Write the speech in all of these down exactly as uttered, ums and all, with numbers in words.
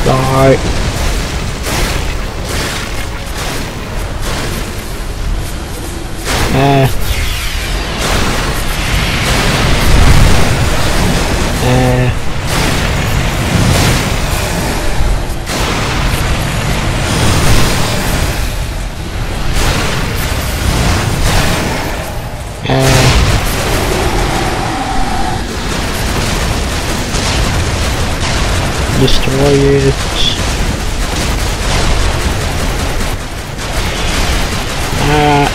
Die. Uh. Uh. Destroy it. Ah.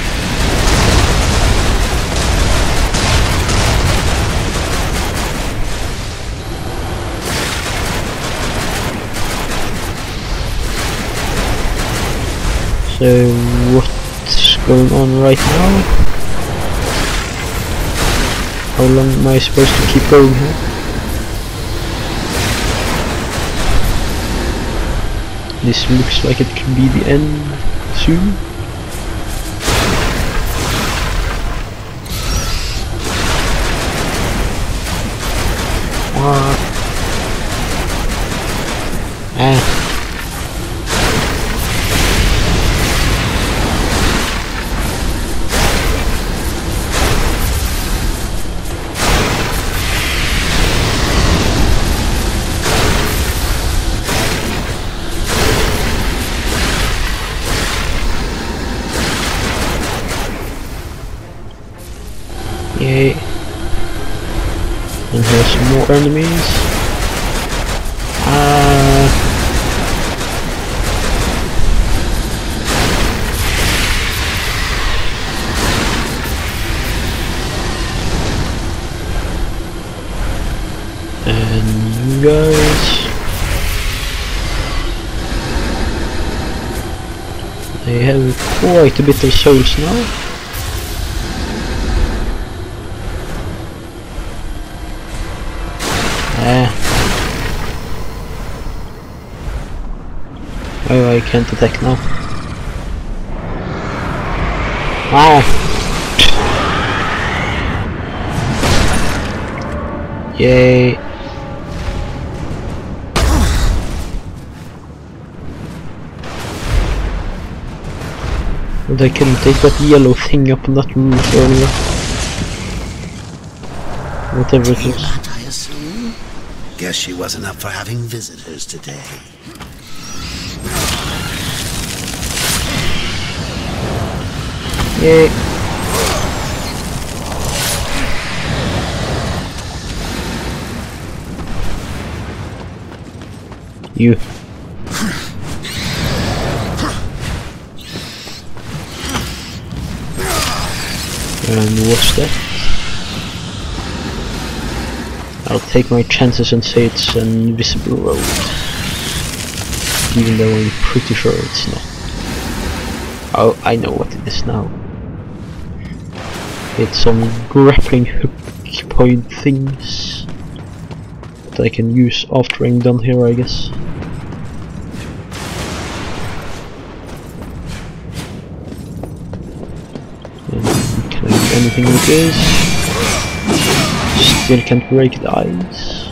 So what's going on right now? How long am I supposed to keep going here? This looks like it could be the end soon. Ah. Ah. Yay. And here's some more enemies. Ah. And you guys. They have quite a bit of souls now. Ah. Oh, I can't attack now. Ah. Yay. But I couldn't take that yellow thing up on that roof earlier. Whatever it is. Guess she wasn't up for having visitors today. Yay. You. And what's that? I'll take my chances and say it's an invisible road, even though I'm pretty sure it's not. Oh, I know what it is now. It's some grappling hook point things that I can use after I'm done here, I guess. And can I do anything with this? Still can't break the ice.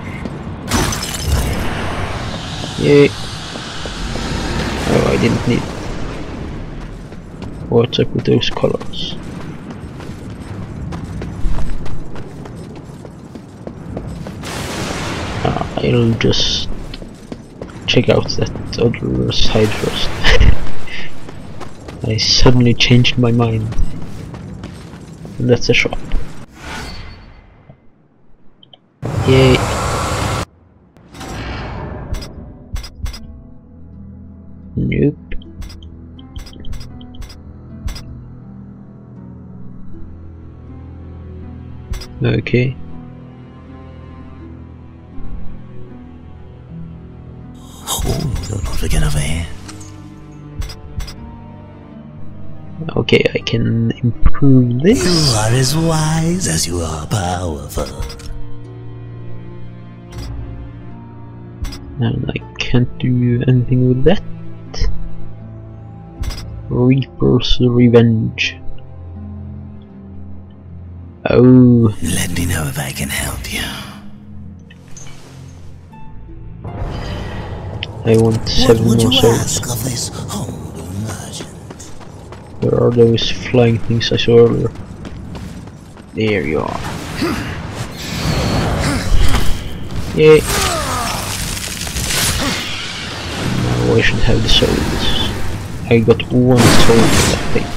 Yay. Oh, I didn't need it. What's up with those colors? Uh, I'll just check out that other side first. I suddenly changed my mind. And that's a shop. Yay. Nope. Okay. Oh, you're not looking over here. Okay, I can improve this. You are as wise as you are powerful. And I can't do anything with that. Reaper's Revenge. Oh. Let me know if I can help you. I want seven what would more you souls. ask of this humble merchant? Where are those flying things I saw earlier? There you are. Yay! Now I should have the souls. I got one soul for that thing.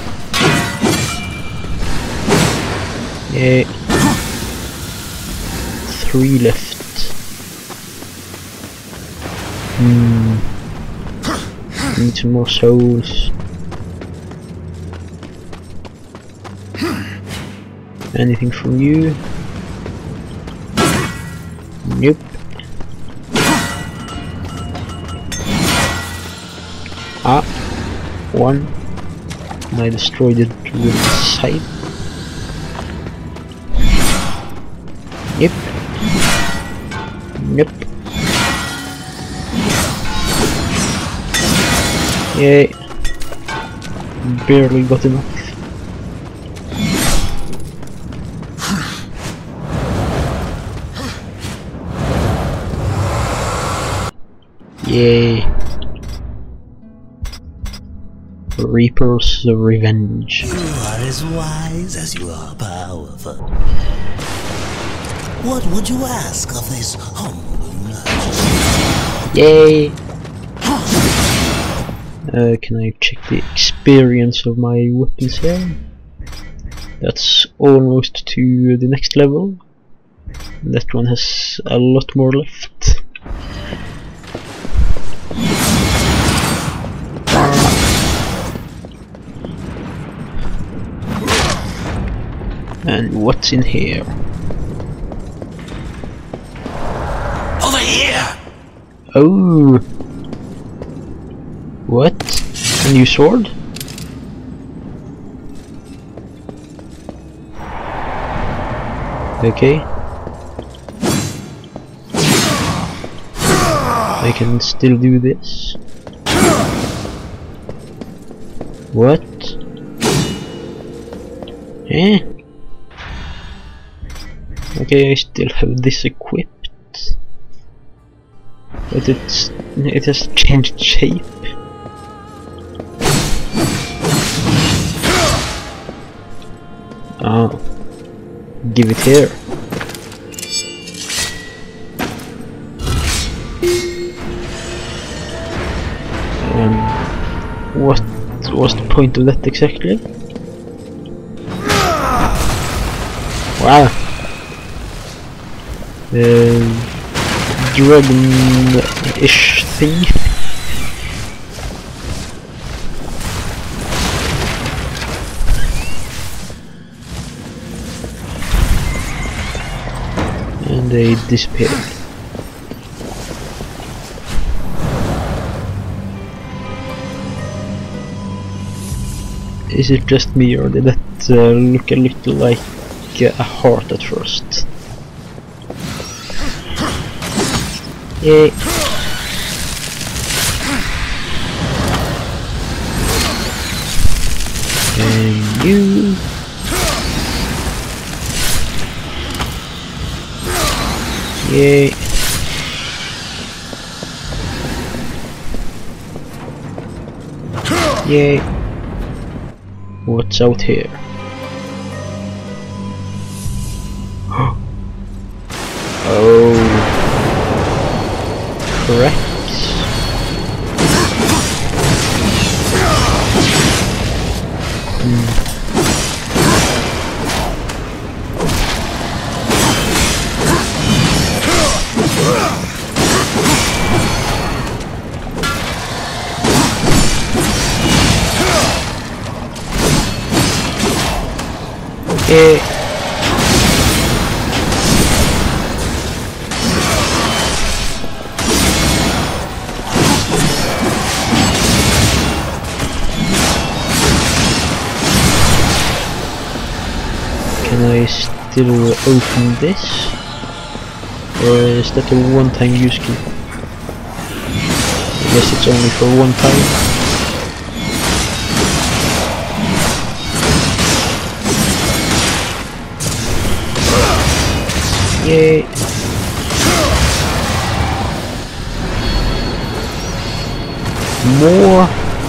Yay! Three left. Hmm. Need some more souls. Anything from you? Nope. Ah, one. And I destroyed it with the scythe. Yep. Yep. Yay. Barely got enough. Yay. Reaper's Revenge. You are as wise as you are powerful. What would you ask of this humble merchant? Yay! Uh, can I check the experience of my weapons here? That's almost to the next level. That one has a lot more left. And what's in here? Over here! Oh! What? A new sword? Okay. I can still do this. What? Eh? Okay, I still have this equipped, but it's it has changed shape. Ah, give it here. Um, what was the point of that exactly? Wow. Uh, dragon-ish thing. And they disappeared. Is it just me, or did that uh, look a little like uh, a heart at first? Yay! And you. Yay! Yay! What's out here? Oh, correct. Hmm. Okay. Can I still open this? Or is that a one-time use key? I guess it's only for one time. Yay! More.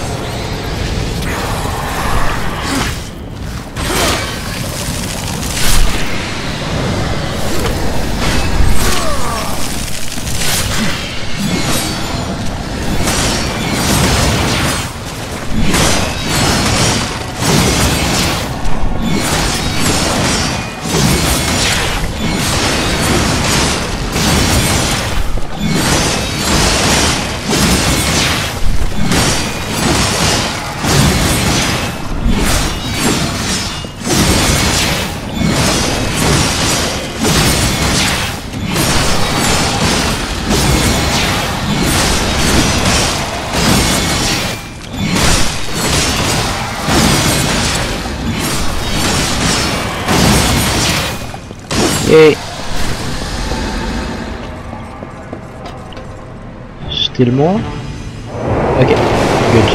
Yay. Still more? Okay, good.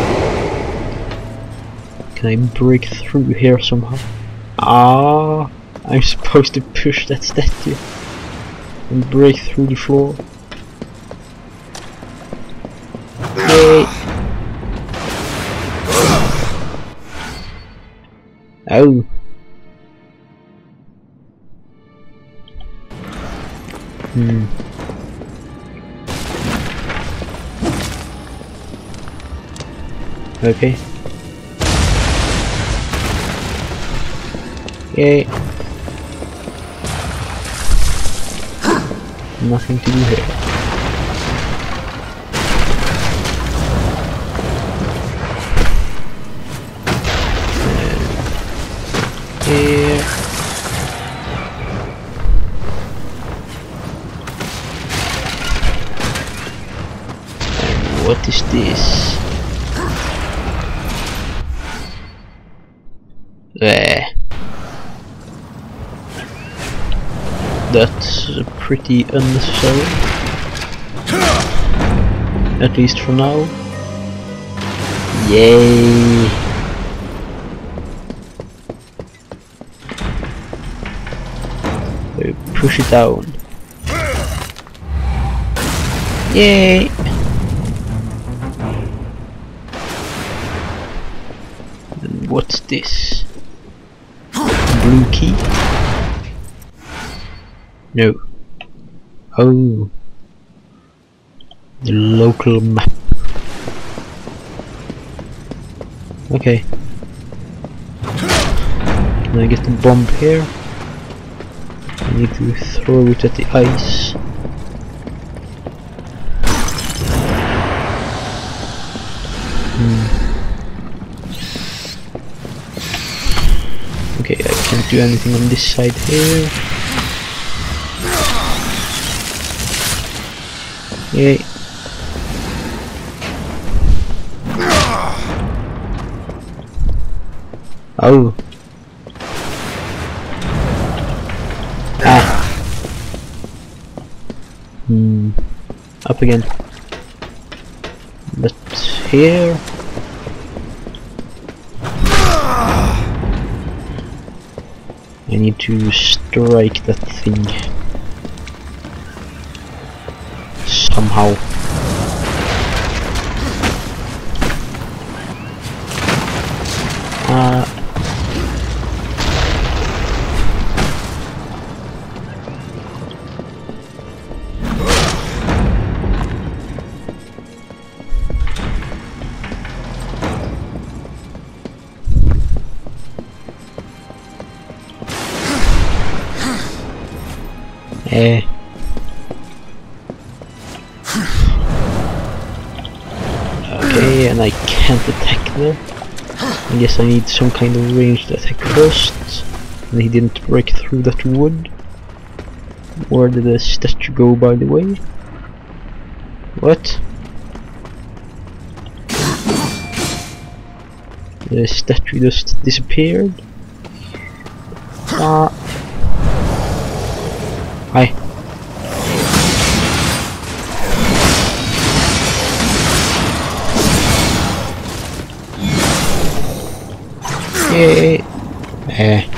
Can I break through here somehow? Ah, I'm supposed to push that statue and break through the floor. Yay. Oh. Hmm. Okay. Yay. Nothing to do here. And here. What is this? There. That's pretty unnecessary. At least for now. Yay! So push it down. Yay! And what's this? Blue key? No. Oh. The local map. Okay. Can I get the bomb here? I need to throw it at the ice. Hmm. Okay, I can't do anything on this side here. Yay. Oh. Ah. Hmm. Up again. But here. I need to strike that thing somehow. Uh, eh. Okay, and I can't attack there. I guess I need some kind of ranged attack first. And he didn't break through that wood. Where did the statue go, by the way? What? The statue just disappeared. Ah. Hi. Yay. Eh.